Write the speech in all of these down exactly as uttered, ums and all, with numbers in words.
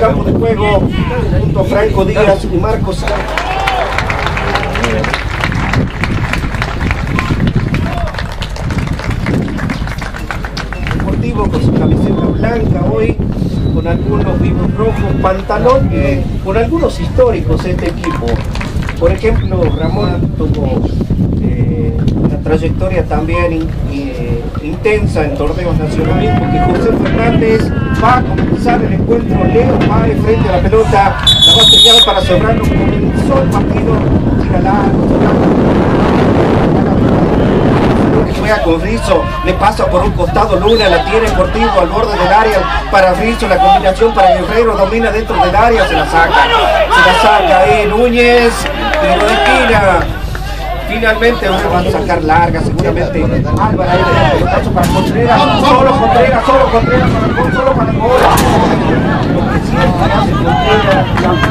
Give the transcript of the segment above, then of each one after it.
campo de juego junto a Franco Díaz y Marcos. Deportivo con su camiseta blanca hoy, con algunos vivos rojos, pantalón, eh, con algunos históricos este equipo. Por ejemplo, Ramón tuvo eh, una trayectoria también in, eh, intensa en torneos nacionales, porque José Fernández va a comenzar el encuentro. Leo Páez frente a la pelota, la va a estrellar para cerrarlo. Comenzó el partido, tira largo, que juega con Rizzo, le pasa por un costado, Luna la tiene Cortijo al borde del área para Rizzo, la combinación para Guerrero, domina dentro del área, se la saca, se la saca ahí Núñez, tiro de esquina. Finalmente ahora van a sacar larga, seguramente Álvaro ahí le da paso para Contreras, solo Contreras, solo Contreras para el gol, solo para el gol. Lo que siempre hace Contreras,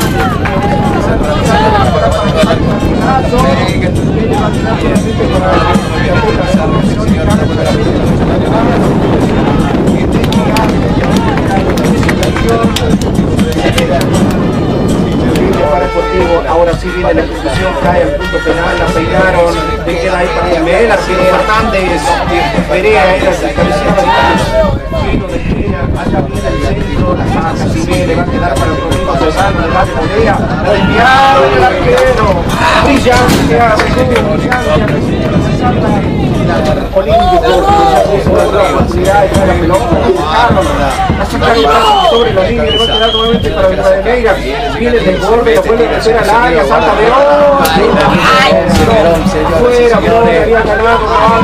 ahora sí viene la ejecución, cae al punto penal, la pegaron, le queda ahí para Mela, Ciro Fernández, Perea era el cabecero, Ciro de Perea, acá viene el centro, la saca, si viene, va a quedar para Rodrigo Cesano, le va a Perea, la desviaron el arquero, brillante, olímpico, la oportunidad de la pelota, la sacaron sobre la línea, le va a quedar nuevamente para Villadeneira, viene del borde, lo vuelve a meter al área, salta de oro, fuera, Borde había ganado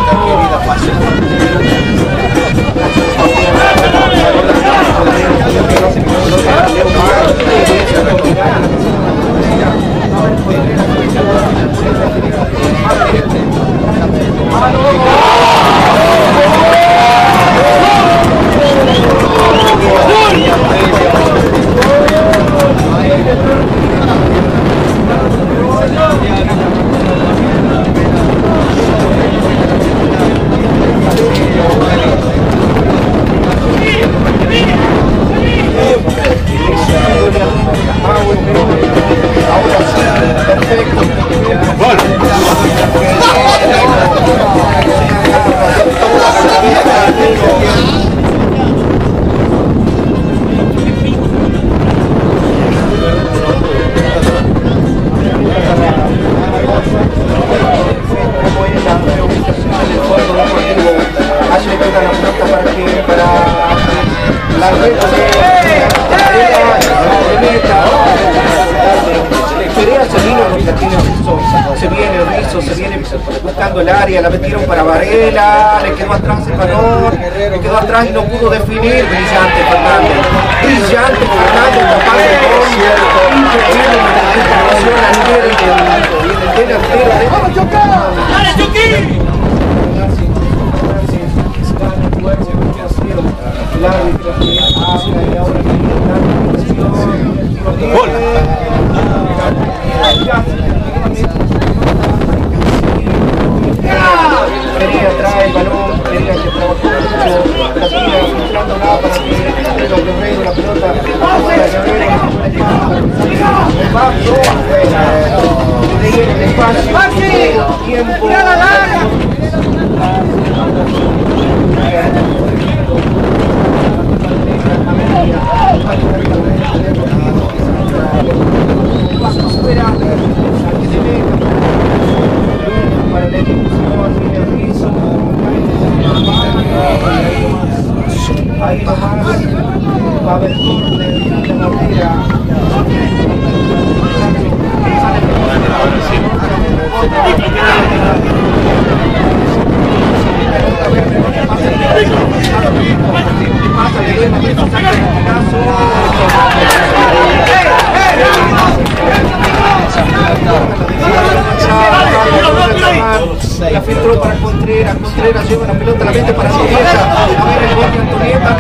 el área, la metieron para Varela, le quedó atrás el balón, le quedó atrás y no pudo definir. Brillante Fernández, brillante Fernández, tapando el gol, increíble la intervención a nivel del delantero. ¡Vamos, Choquín! ¡Dale, Choquín! El árbitro que habla y ahora que ¡gol! Perea trae el balón, Perea que trabajó mucho, la tira filtrando nada para que los Guerrero, la pelota, afuera Guerrero, el paso afuera, el espacio, tiempo, paso afuera, saque de meta, para la ejecución, viene Rizzo, ahí nomás, va a haber turno de Morera, la filtró para Contreras, Contreras lleva la pelota, la mete para Antonieta, a ver el gol de Antonieta,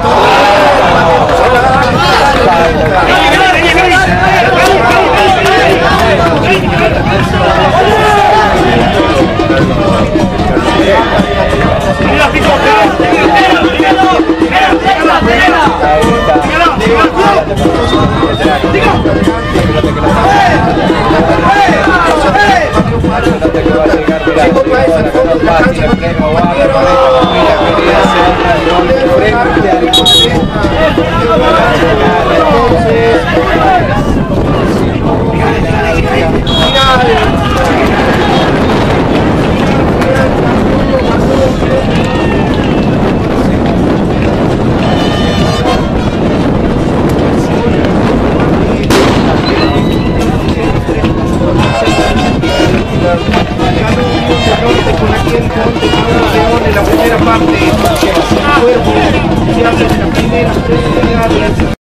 el León en la primera parte. El cuerpo se hace en la primera tres unidades.